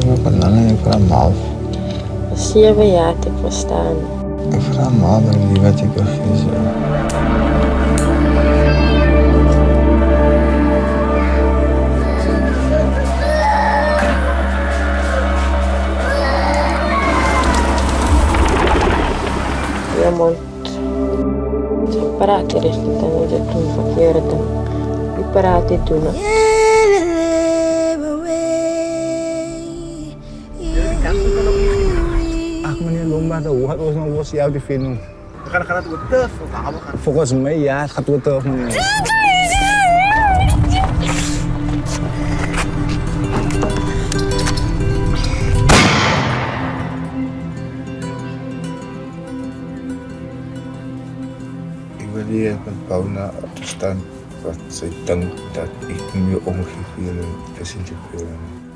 ook kan dan ik vraag me af. 7 jaar te verstaan. Ik vraag me af die wat ik er gisteren. Je mond. Ze praten dus niet en ze doen verkeerde. Die praten doen het. Meneer Lombard, hoe gaat ons nog jou die film? Gaat het weer terug? Volgens mij ja, het gaat weer terug meneer. Ik wil hier met Paula op de stand wat zij denkt dat ik nu ongeveer precies wil.